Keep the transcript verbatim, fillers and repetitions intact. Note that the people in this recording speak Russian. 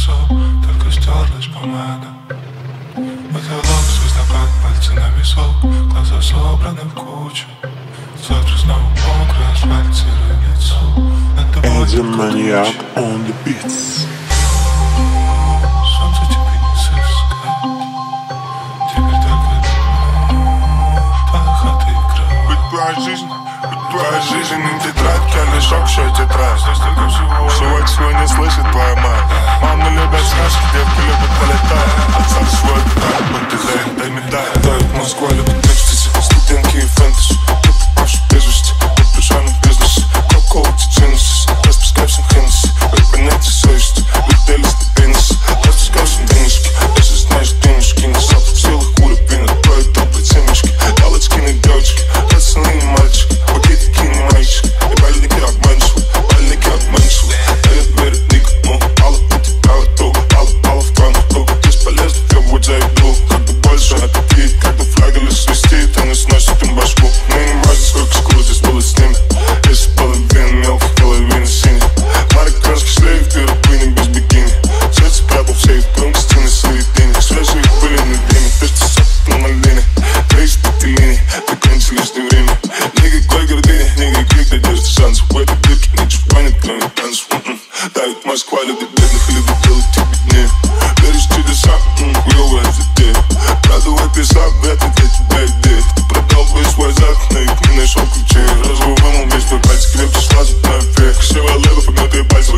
лицо, только стерлась помада. Потолок, звездопад, пальцы на висок, глаза собраны в кучу. Завтра снова мокрый асфальт, серое лицо. Это Maniac on the beats. Солнце тебе не сыскать. Теперь только твоя хата и кровать. Ведь твоя жизнь, ведь твоя жизнь не тетрадь, я лишь общая тетрадь. Здесь только всего. Всего, чего не слышит твоя мать. Мамы любят сказки, девки любят полетать. Отца свой питает, будь ты дай, дай медаль. Дают Москва, любит экстази, студентки и фэнтези. Ты попавший без вести, не прижаный бизнес. Кока-кола, тетинус, распускай всем хеннесси. Вы понятие совести, летели стабильность. Распускай всем денежки, если знаешь денежки. Не сам в силах уровень, твои добрые семечки. Галочки на девочки, пацаны не мальчики. Пакетики не мальчики, и больники обманчивы, больники обманчивы. Да я верю никому, мало у тебя в итог. Мало, мало в твоем кругу, бесполезно требовать за еду. Как бы больше аппетит, когда флага лишь свистит, они сносят им башку. Мне не важно, сколько шкур здесь было с ними. Если половина мелких, половина синих. Пара красных шлейф, ты рабыня без бикини. Сердце прятал в сейф, громко стены середине. Свежие были на дыме, ты что сопот на малине. Трейс пяти линий, закончи лишнее время. Никакой гордыни, никаких надежд и шансов. В этой дырке ничего нет, кроме танцев. Дают Москва, любит бедных и любит делать их беднее. Веришь в чудеса, хуёвая затея. Продавай писа, это для тебя идея. Ты продал весь свой зад, на их не нашел ключей. Разве вымыл весь твой пальцы, крепче сразу на эффект. Красивая лева, погнутые пальцы.